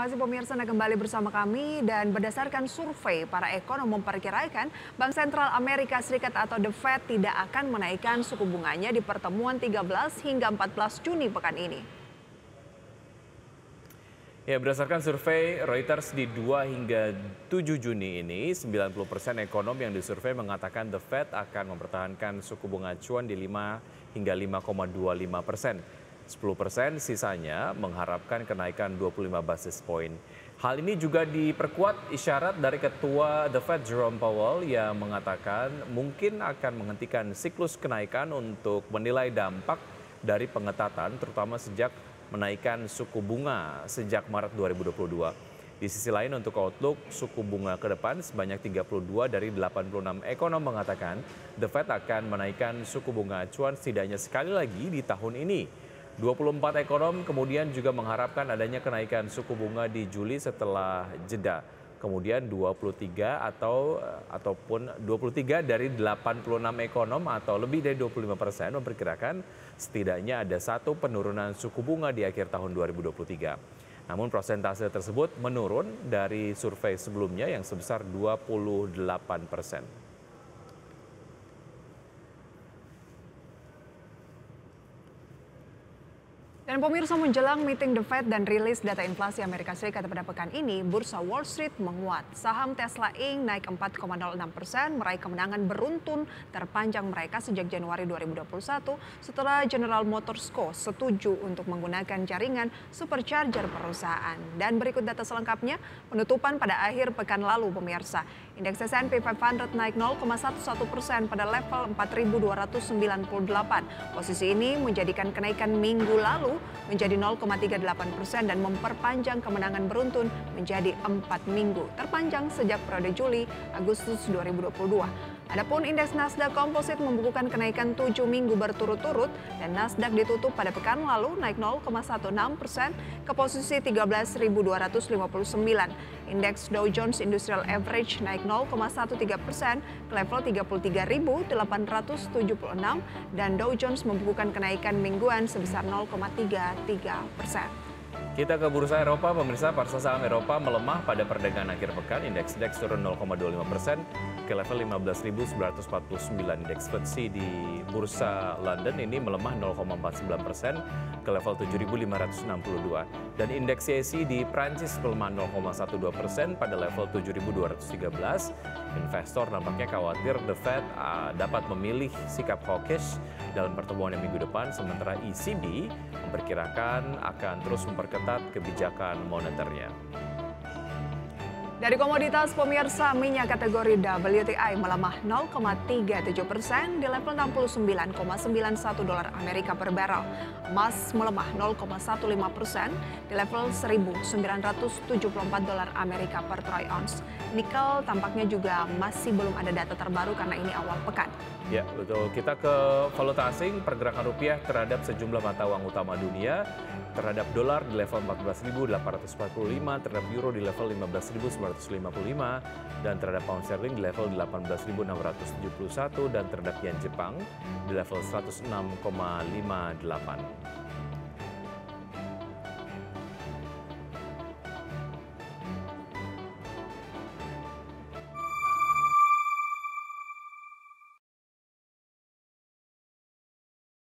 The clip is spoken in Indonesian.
kasih pemirsa Anda kembali bersama kami dan berdasarkan survei para ekonom memperkirakan Bank Sentral Amerika Serikat atau The Fed tidak akan menaikkan suku bunganya di pertemuan 13 hingga 14 Juni pekan ini. Ya, berdasarkan survei Reuters di 2 hingga 7 Juni ini, 90% ekonom yang disurvei mengatakan The Fed akan mempertahankan suku bunga acuan di 5 hingga 5,25%. 10% sisanya mengharapkan kenaikan 25 basis poin. Hal ini juga diperkuat isyarat dari Ketua The Fed Jerome Powell yang mengatakan mungkin akan menghentikan siklus kenaikan untuk menilai dampak dari pengetatan terutama sejak menaikkan suku bunga sejak Maret 2022. Di sisi lain untuk outlook suku bunga ke depan sebanyak 32 dari 86 ekonom mengatakan The Fed akan menaikkan suku bunga acuan setidaknya sekali lagi di tahun ini. 24 ekonom kemudian juga mengharapkan adanya kenaikan suku bunga di Juli setelah jeda. Kemudian 23 dari 86 ekonom atau lebih dari 25% memperkirakan setidaknya ada satu penurunan suku bunga di akhir tahun 2023. Namun persentase tersebut menurun dari survei sebelumnya yang sebesar 28%. Dan pemirsa menjelang meeting The Fed dan rilis data inflasi Amerika Serikat pada pekan ini, bursa Wall Street menguat. Saham Tesla Inc. naik 4,06%, meraih kemenangan beruntun terpanjang mereka sejak Januari 2021 setelah General Motors Co. setuju untuk menggunakan jaringan supercharger perusahaan. Dan berikut data selengkapnya, penutupan pada akhir pekan lalu pemirsa. Indeks S&P 500 naik 0,11% pada level 4.298. Posisi ini menjadikan kenaikan minggu lalu menjadi 0,38% dan memperpanjang kemenangan beruntun menjadi 4 minggu terpanjang sejak periode Juli-Agustus 2022. Adapun indeks Nasdaq Composite membukukan kenaikan 7 minggu berturut-turut dan Nasdaq ditutup pada pekan lalu naik 0,16% ke posisi 13.259. Indeks Dow Jones Industrial Average naik 0,13% ke level 33.876 dan Dow Jones membukukan kenaikan mingguan sebesar 0,33%. Kita ke bursa Eropa, pemirsa. Pasar saham Eropa melemah pada perdagangan akhir pekan. Indeks DAX turun 0,25% ke level 15.949. Indeks FTSE di bursa London ini melemah 0,49% ke level 7.562. Dan indeks CAC di Prancis melemah 0,12% pada level 7.213. Investor nampaknya khawatir The Fed dapat memilih sikap hawkish dalam pertemuan yang minggu depan, sementara ECB memperkirakan akan terus memperketat kebijakan moneternya. Dari komoditas pemirsa, minyak kategori WTI melemah 0,37% di level 69,91 dolar Amerika per barrel. Emas melemah 0,15% di level 1.974 dolar Amerika per troy ounce. Nikel tampaknya juga masih belum ada data terbaru karena ini awal pekan. Ya, betul. Kita ke valuta asing, pergerakan rupiah terhadap sejumlah mata uang utama dunia, terhadap dolar di level 14.845, terhadap euro di level 15.955, dan terhadap pound sterling di level 18.671, dan terhadap yen Jepang di level 106,58.